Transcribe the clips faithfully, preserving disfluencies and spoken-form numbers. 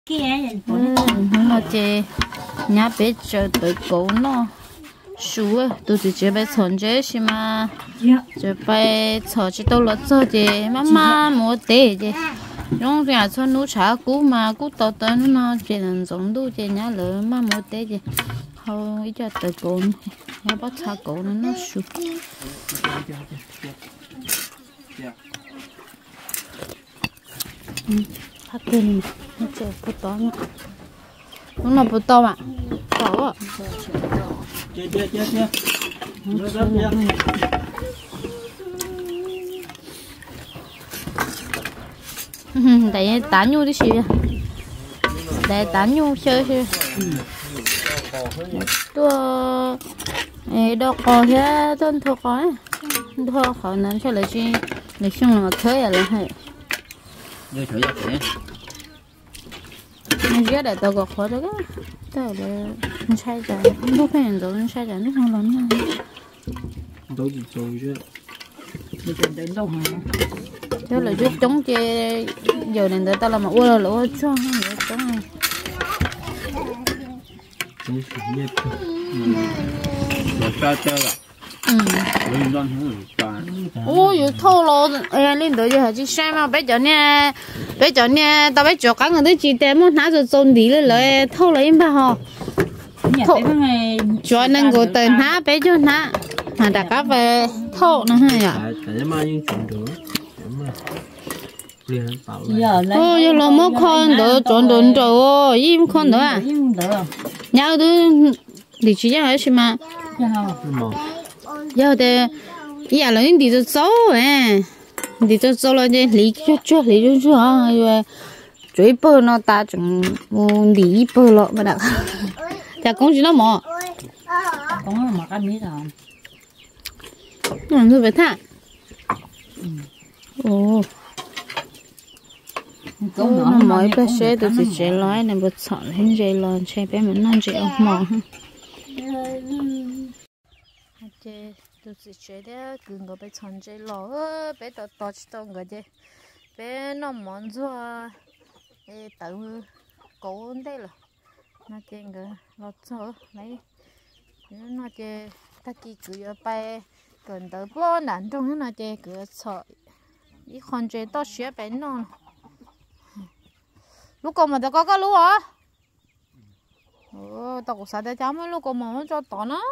nó chơi nhà bé chơi tới cổ nó sủa tôi chỉ chơi bé chọn chơi xí mà chơi bé chọn chỉ đâu là chơi chơi mama mua tê chơi trong nhà cho nó trả cú mà cú tao tới nó chơi làm giống đâu chơi nhà lỡ mà mua tê chơi không ít cho tới cổ nhà bắt trả cổ nó nó sủa phát tiền nó chơi bút to nữa nó là bút to mà to à chơi chơi chơi chơi đấy tán nhu đi xíu đấy tán nhu chơi chơi tôi đâu có thế tôi thôi có thôi khỏi nên cho lại chi để xong là khơi là hay như thử vậy thế nhưng giờ để tao có khó đó cái tao là không sai rồi lúc phải làm rồi sai rồi nó không lớn nữa đâu gì rồi chứ đi đến đến đâu hả chứ là chút chống chê giờ này tao làm mà ua là lỗ cho không chống này chống sự nhiệt rồi sao chơi à ôi giờ thâu lo em lên tới giờ chỉ xem mà bây giờ nè bây giờ nè tao bây giờ các người tới chỉ đem một nát rồi trôn đi lên lại thâu lại em bà họ thâu cho nên gọi tới nát bây giờ nát mà đã các về thâu nữa hay à ôi giờ lo mất con đỡ trốn đồn rồi im con nữa à nhau thứ đi chỉ nhau hết mà giờ thì giờ là những đi cho xấu à đi cho xấu là đi lý cho cho lý cho cho hả rồi追bơ nó ta chẳng muốn lý bơ lọ mà đã chả cũng chỉ nó mỏ có mà ăn biết rồi làm thôi phải thà ồ nó mới bé xe tôi chỉ chơi lái này bớt sợ lên chơi lon chơi bé mình non chơi ông mỏ chơi tôi chỉ chơi đấy cứ ngồi bé chọn chơi lò bé tao tao chỉ tao ngồi chơi bé nó món rồi tự cố đây là nó chơi ngồi lọt cho lấy nó chơi ta chỉ cứ ở bay cần tới bao nạn trong nó chơi cứ sợ đi con chơi tao xé bé nó lúc còn mà tao có cái lúa hả ồ tao cũng sợ tao chấm lúc còn mà nó cho tao nó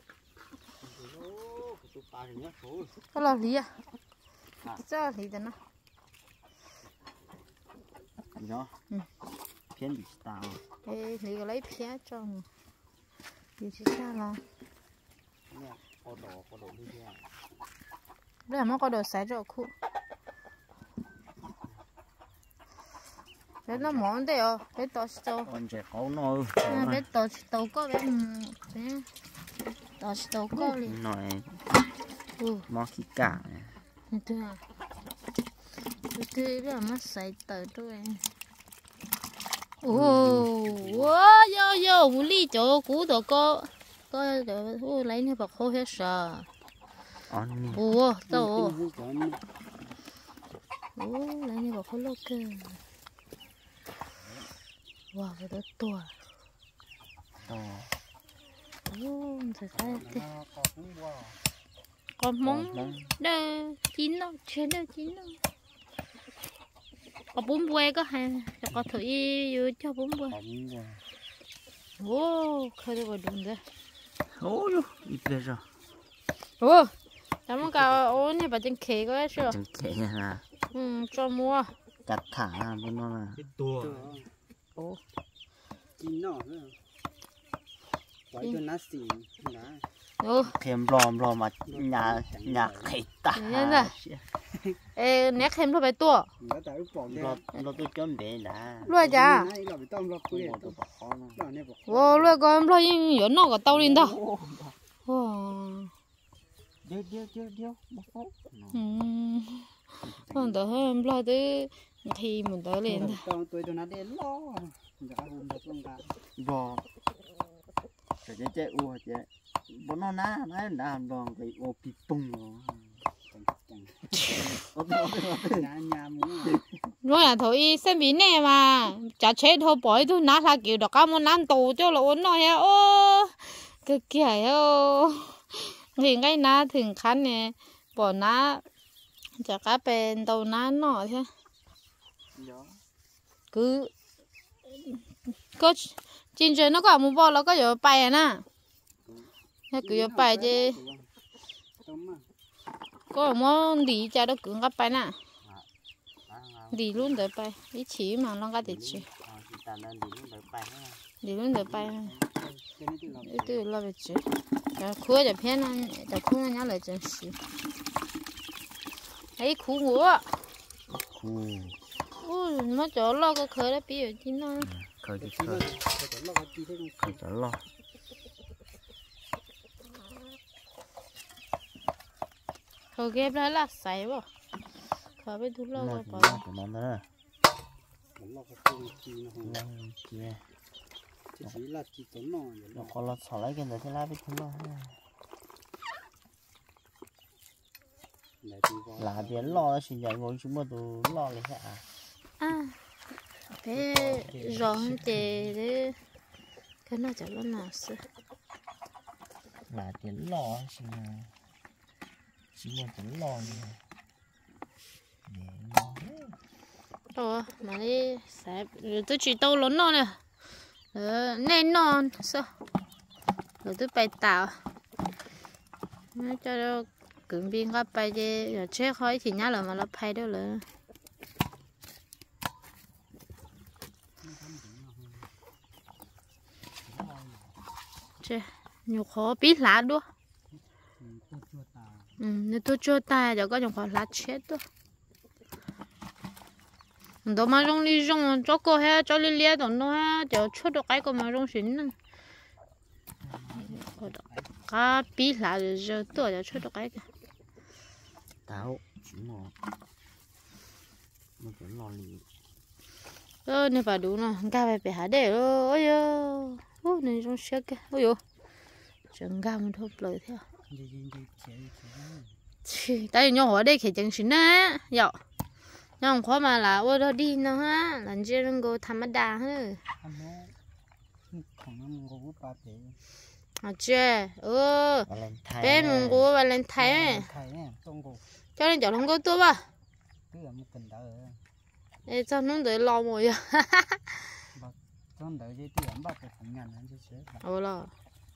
cái là gì à cái là gì đó nó nó偏比大 ê thì lấy phía cho gì chứ sao là đây là nó có đồ sấy rồi khu bé nó món đây à bé to to con trẻ khó nó bé to to có bé bé to to có liền nói món khí cả thế à thế là nó sấy tới rồi ồ wow yo yo vô lý chỗ cũ đồ có có đồ lấy nó bọc khô hết rồi ồ tao ồ lấy nó bọc khô lô cơ wow cái đó to ồ thật ra thế còn móng đây chín đâu trên đâu chín đâu có bốn que có hai có thử vô cho bốn que ô khơi được đúng đấy ôi ít đấy rồi ô cảm ơn cả ô này bà chân khế có chưa chân khế à ừ cho mua chặt thả bên nó là tua ô chín nọ nữa quay cho nó xỉn ô thêm lòm lòm mà nhà nhà khế ta ê nét thêm thôi phải tua nó nó tôi chấm để đã luôn chả ô luôn con lo yên nhớ nó có tao lên đâu wow điêu điêu điêu điêu còn đỡ hơn lo tới thì mình đỡ lên tôi tôi nói để lo bò cái chế chế ua chế bố nó ná nói làm đòn cái ô bị tung rồi nhà nhà muốn rồi là thôi xem bị nè mà chả chế thôi bỏ thôi nát là kiểu đó có một năm tù cho là ổn nói ô cái kia ô thì cái ná thường khăn nè bỏ ná chả cá bên đầu ná nọ thế cứ có trên trời nó có một bò nó có giờ bay à nè nó cứ giờ bay chứ có một đi cha đó cứ gặp bay nè đi luôn đợi bay ý chỉ mà nó có thể chỉ đi luôn đợi bay ý tôi lo về chỉ giờ khua giờ偏了giờ khua nó nhớ lại真是ấy khua ngủ ui nó chỗ lo cái khởi đó bây giờ chứ nó khởi thì khởi khởi cho lo khởi ghép đó là sấy bỏ khởi bên thu lo lo bỏ của nó nữa lo cái công chi nó lo kia chỉ là chỉ tốn nó nó có lo xỏ lấy cái này thì lá biết không lo là tiền lo thì giờ ngồi chúng mình tụ lo lấy hả à thế rồi thì đấy cái nó chả lo nào sợ là tiền lo thì chỉ mình tiền lo nè để lo rồi mà đi sẽ tôi chỉ tàu lớn nó nè ờ nên non sao rồi tôi bày tạo nó cho nó cứng biên các bài chứ rồi chế khói thì nhá là mà nó bay đó là chế nhiều khó biết lá đua ừ nếu tôi chưa tay giờ có nhiều khó lá chết đó đó mà rong đi rong cho cô ha cho đi lia đó nó ha giờ chốt được cái con mà rong xỉn nè cá biết lá rồi giờ tôi giờ chốt được cái tao chỉ mà mình phải lo lì ơ này bà đủ nè cá phải bị hả để rồi ôi ơ ôi này trong xe kia ôi ơ chẳng cá mình thôi lời theo tại vì nhau ở đây khi chẳng xin á dạo nhau khó mà là ôi đó đi nữa ha làm gì đừng có tham ăn đà hết à chưa ơ bên mùng cô và lên thái cho nên cháu không có tua ba ê sao nó đợi lo mồi à ồ lo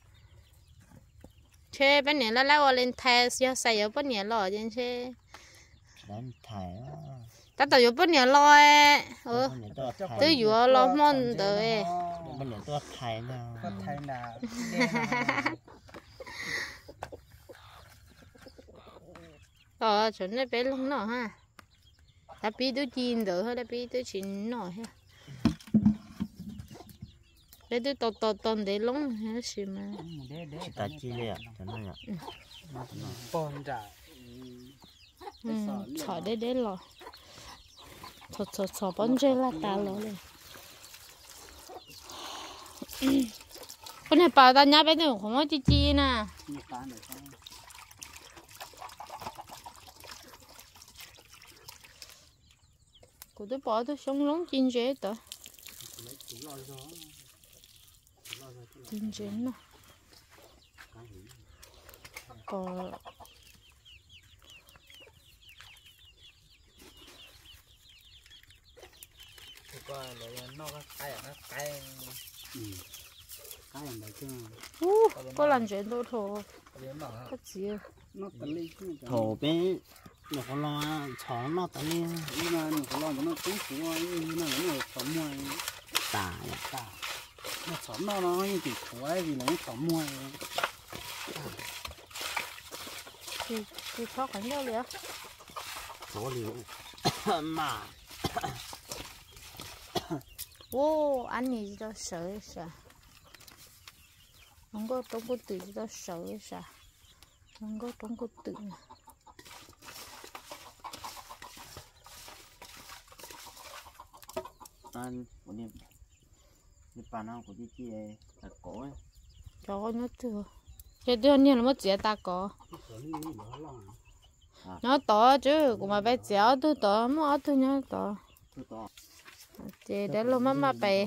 chơi bên này là lao lên thái giờ xài ở bên này lo trên chơi lên thái ta tao ở bên này lo ấy ờ tôi vừa lo món đời bên này tôi thái nào thái nào ờ chuẩn là bé lông nọ ha đã biết tôi chín được hay đã biết tôi chín nọ ha bé tôi to to to để lông hay gì mà chỉ ta chi lệ cho nó nhở bòn trả ừ chọi để để lò chọi chọi chọi bón chơi là ta lò lên con này bảo ta nhá bé tôi không có chi chi nè cô tôi bỏ tôi sống lóng chín dễ tớ chín dễ nè còn coi là nó có cái nó cái cái làm đấy chứ có làm chuyện đâu thôi cái gì nó tận đi thổ bên nó có lo chó nó tận đi nhưng mà nó có lo nó cũng phú nhưng mà nó có mua tả tả nó chó nó nó như kiểu phú ấy vì nó có mua thì thì cho cái nhau liền có liều mà ô ăn gì đó sợ sợ không có trong có tự đó sợ sợ không có trong có tự anh của niệm niệm bà nào của chị chị là cổ ấy cho nó thừa cái đứa này là mất gì ta có nó to chứ cũng mà bé chéo tôi to mua tôi nhớ to chị để luôn mà mà bé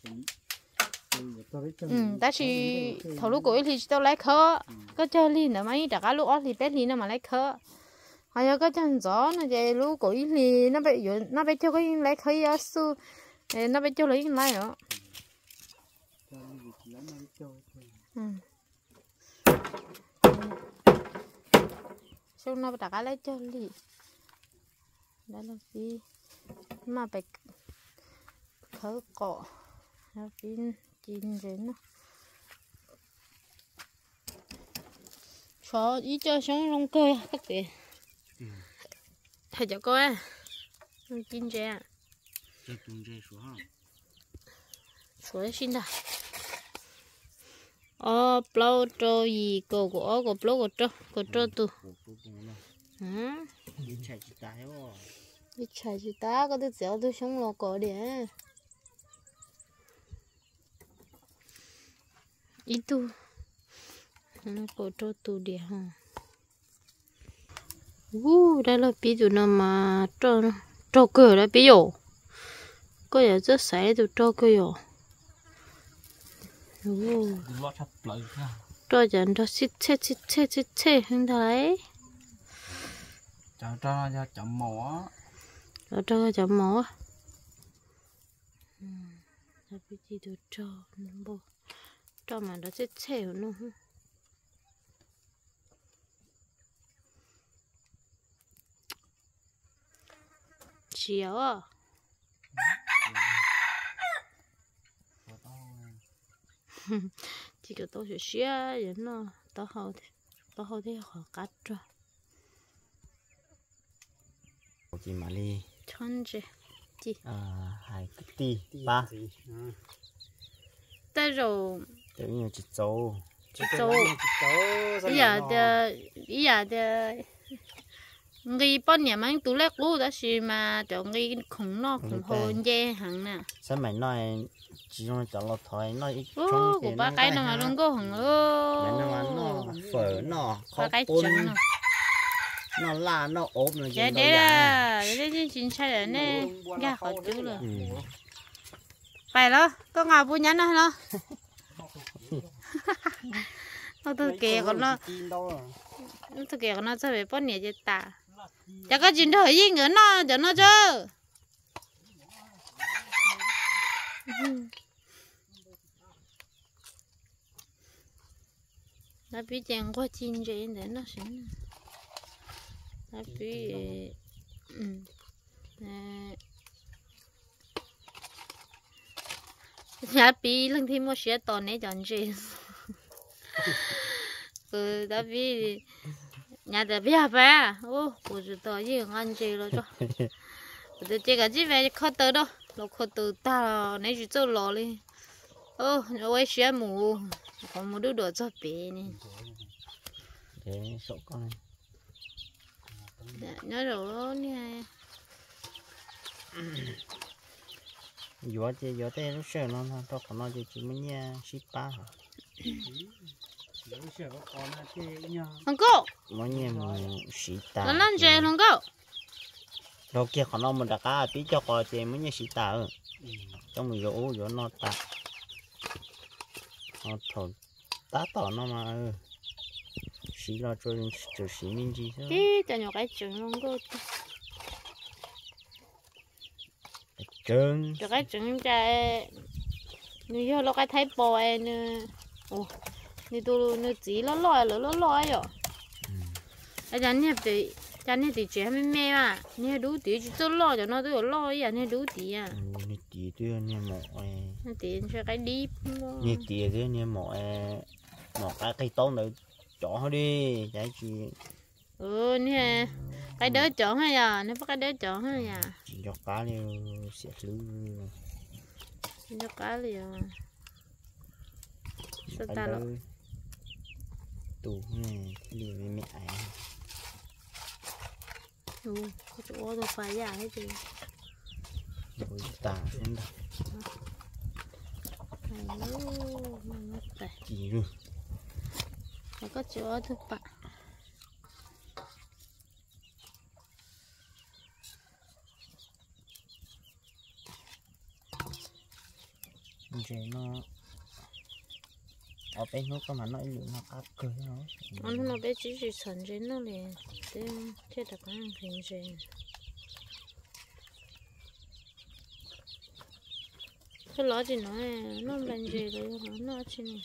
ừ ta chỉ thầu lúc cuối thì tao lấy khơ có chơi li nữa mấy đã cả lúc thì bé li nó mà lấy khơ hay là có chân gió nó vậy lúc cuối thì nó bị nó bị cho cái lấy khơ á su nó bị cho lấy lại nữa ừ xong nó đã cả lấy cho li đó là gì mà bị khơ cọ nó pin chín rồi nó cho ý cho sống long cơ các kì thầy cho coi à chín rồi à số xin đã ờ plau cho gì cô của cô plau của cho của cho tu hả đi chạy chỉ ta hết rồi đi chạy chỉ ta có được dẻo tôi sống lo có để itu nó có cho tu để ha u đây là ví dụ nào mà cho cho cơ là ví dụ có giờ rất sải tụ cho cơ rồi u cho chẳng cho xích chết xích chết xích chết hơn đấy cho cho cho chậm mỏ cho cho chậm mỏ là ví dụ cho nó cho mà nó chết chết nó chiếu à chỉ có tôi sẽ xía vậy nó tao hậu thì tao hậu thì họ cắt rồi chị mà đi chân chứ chị à hai cái tì ba tới rồi tự nhiên chị châu chị châu bây giờ thì bây giờ thì người bọn nhà mang tủ lạnh cũ đó xí mà cho người khủng nó khủng hơn dễ hẳn nè sao mày nói chỉ nói cho nó thôi nói ít chung của ba cái nó mà luôn có hẳn luôn mày nói nó phở nó ba cái côn trứng nó la nó ốp nó đấy đấy là đấy đấy chính xác là nè nghe khó chịu rồi phải đó có ngào vui nhắn nó nó tôi kể còn nó tôi kể còn nó sẽ phải bắt nhẹ chết ta chả có chuyện thời gì nữa nó cho nó chứ nó bị chèn qua chín rồi để nó sinh nó bị nó bị lần thì mua sữa tòn này chọn gì ừ nó bị nhà đã biết à ô cô chú tôi gì ăn gì rồi cho tôi chỉ cái gì về khó tới đâu lúc khó tới ta này chỉ cho lò đi ô nó sữa mù còn một đứa đồ cho bé này để sợ con nhớ rồi nè gió thì gió thì nó sợ nó nó còn nó chỉ mới nha ship ba không có mỗi nhà mình xịt ta nó làm gì không có đâu kia còn nó mình đã cá tí cho coi thì mới nhà xịt ta ừ trong mình gió gió nó ta nó thổi tá tỏ nó mà ừ xịt lo cho cho xịt mình gì thôi tí cho nhỏ cái trứng không có trứng cho cái trứng chạy như giờ nó cái thấy bò nữa ồนี่ตัวนี่จีละลอยละละลอยอ่ะอาจารย์เนี่ยตีอาจารย์เนี่ยตีเจ้าไม่แม่ว่ะเนี่ยดูตีจะตัวลอยจะน้อยตัวลอยอ่ะเนี่ยดูตีอ่ะนี่ตีตัวเนี่ยหมอไอ้ตีใช้cái đi นี่ตีตัวเนี่ยหมอไอ้หมอcái cây tốn nữa chọn đi giải chi ừ nè cái đỡ chọn hay à nếu có cái đỡ chọn hay à chỉ cho cá liều sẽ lư cho cá liều sao ta lo tủ này liều với mẹ ấy ừ có chỗ tôi phải giả hết gì rồi tả xem đâu chỉ luôn có chỗ tôi phải chơi nó ở bên nó có mà nói lụi nó cắt cười nó anh nó bé chỉ chỉ sẵn trên nó liền thế thế là cái hình gì cái lọ gì nói nó làm gì rồi nó chỉ này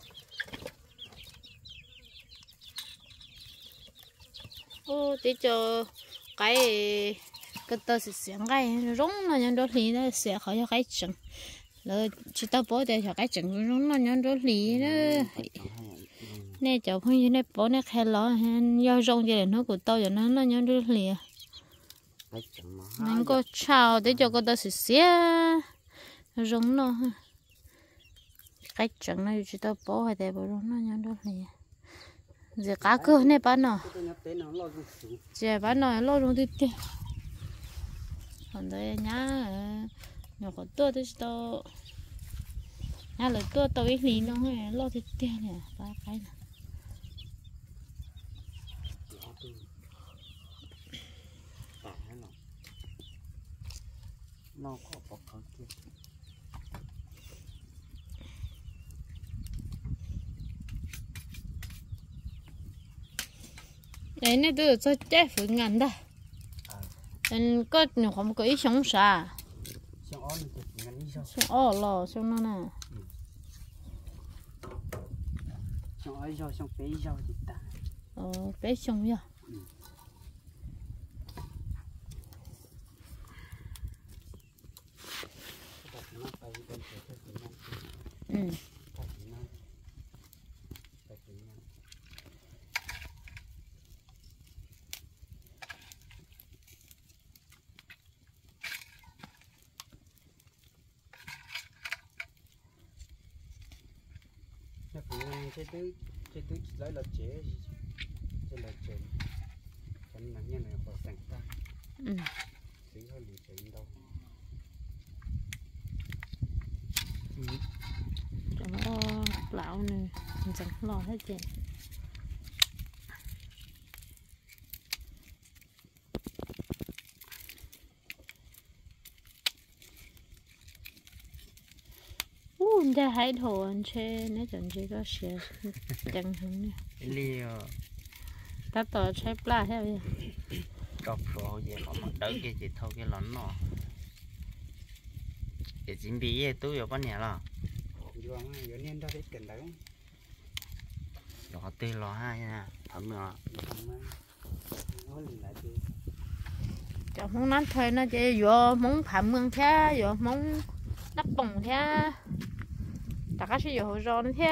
ô tí cho cái cái tơ sẽ sáng cái rống nó nhận đôi lì nó sẽ khỏi cho cái chừng rồi chỉ tao bố để cho cái chừng rống nó nhận đôi lì đó nè cháu không như nè bố nè khai lọ do rong vậy nó của tao giờ nó nó nhận đôi lì nên có chào để cho cái tơ sẽ xé rống nó cái chừng nó chỉ tao bố hay để bố rống nó nhận đôi lì giờ cá cơ này bán nó giờ bán nó lo rong đi đi còn đây nhá nhỏ có tua thì tao nhá là tua tao ít lý nó hay lo thì đi nè ba cái nè nó có bọc cái kia đấy này tôi cho chết phải ngắn đây anh có nhiều không có ý sống xa sống ó lò sống nó nè xong ấy rồi xong bé rồi thì ta ờ bé sống vậy ừ cái thứ cái thứ lấy là chế chế là chế cái này như này có sẵn ta ừ chỉ hơi lì chế đâu cho nó lão này chẳng lo hết chuyện ủa ra hai thổ anh chơi nếu chẳng chơi có xe chẳng hứng nè liều ta tỏ chơi pla hết rồi cọp rồi vậy có một đỡ cái gì thôi cái lón nó để chính vì vậy tôi có nhà là rồi mà giờ nên ra cái cần đấy đó tê lo hai nha thấm nữa chẳng muốn nói thôi nó chỉ vô muốn phạm mương thế vô muốn nắp bồng thế tất cả sẽ vô ròn thế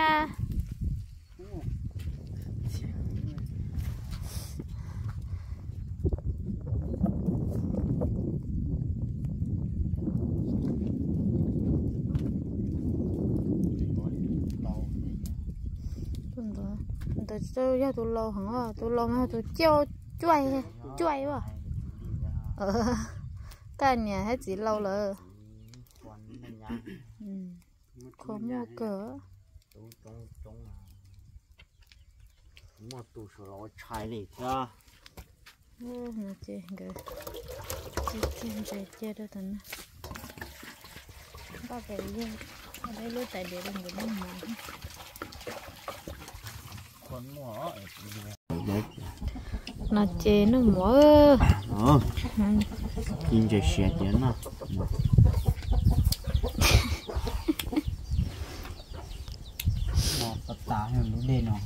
tôi tôi cho tôi lâu hẳn à tôi lâu mà tôi cho chuối chuối quá ờ cái nhà hết chỉ lâu rồi có mua cỡ mua tủ sổ lỗ trái đi ra ô nó chơi cái chơi chơi chơi chơi đó thằng ba cái gì ở đây lối tại để làm cái món gì con mua nó chơi nó mua ờ nhìn chơi xe tiền à một tả hay nó đen nó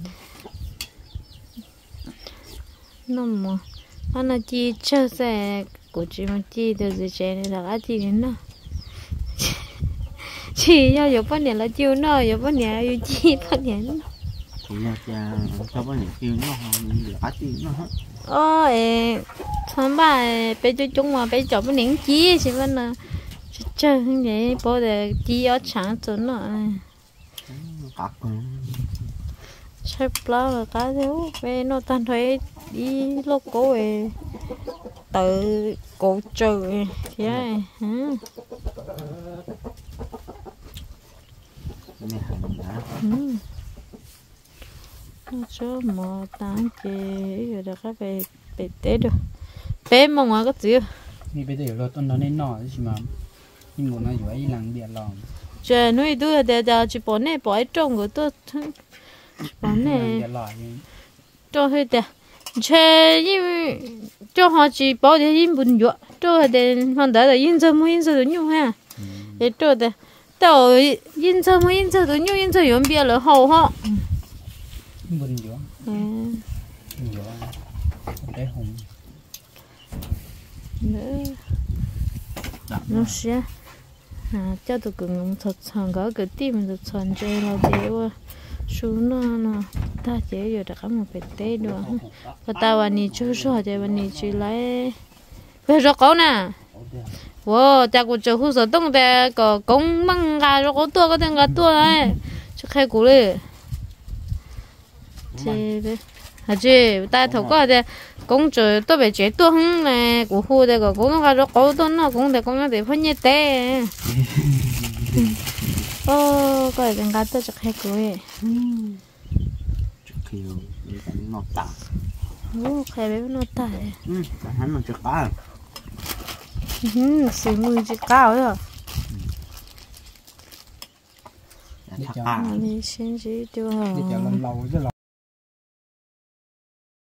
nó mua anh chỉ chơi xe của chị mà chị từ từ chơi này là chị đến nó chị要有半年了就那有半年有几半年 thì là cha cho bao nhiêu tiền nó không được ăn tiền nó hết ơ ê thằng bà bé cho chúng mà bé cho bao nhiêu chi chứ vẫn là chơi như vậy bố để chi ở chẳng chuẩn rồi cắt chơi plau là cá thiếu bé nó tan thuế đi lô cố về tự cổ trừ vậy hả này hành đã nó cho mà tán chế rồi đó các bé bé té được bé mong ngoài cái gì นี่ไปเดี๋ยวเราต้นเราในหน่อใช่ไหมนี่หมดนะอยู่ไอ้หลังเบียดลอง chơi nuôi đứa để cho chỉ bỏ này bỏ trong của tôi bỏ này giờ lòi cho hơi đẹp chơi cho họ chỉ bỏ để in bún nhựa cho để hoàn đấy là in cho mua in cho được nhiều ha để cho để tao in cho mua in cho được nhiều in cho nhiều biết là hậu họ bún nhựa nhựa để hùng nữa nó sẽ à cho tụi cùng thật thằng có cái tim được chọn chơi là thế quá xuống nó nó ta chế rồi đã có một cái tết nữa và taวันนี้ช่วยช่วยแต่วันนี้ช่วยไล่ไปรอเขาน่ะว้าแต่กูจะหูสะต้องแต่ก็กงมังการอตัวก็ถึงกับตัวเลยช่วยใครกูเลยเจ๊ไปà chứ ta thầu có để công chúa tôi bị chết tôi không này của khu đây có cũng có rất cố tôi nó cũng để cũng nó để phân như thế ô cái đừng gạt tôi chắc hay cười khi đi đánh nó tả ô khai bé nó tả ừ hắn nó chưa có ừ xì mùi chỉ cao rồi chắc à đi xin chỉ cho để cho lần lâu chứ